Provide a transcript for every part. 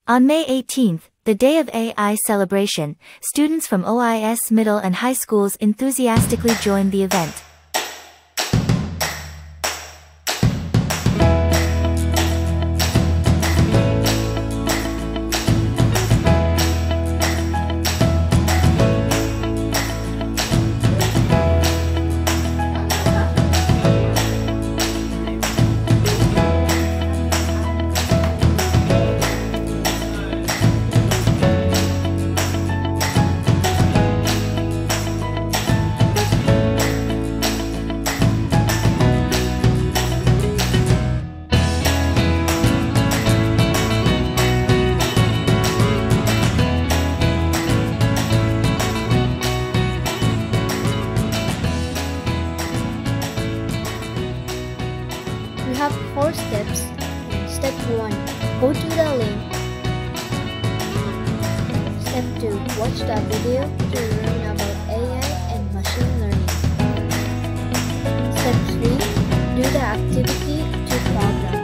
On May 18th, the Day of AI celebration, students from OIS middle and high schools enthusiastically joined the event. We have 4 steps. Step 1. Go to the link. Step 2. Watch the video to learn about AI and machine learning. Step 3. Do the activity to program.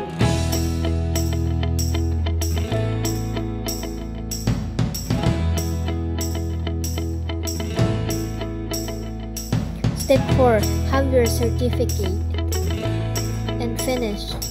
Step 4. Have your certificate. And finish.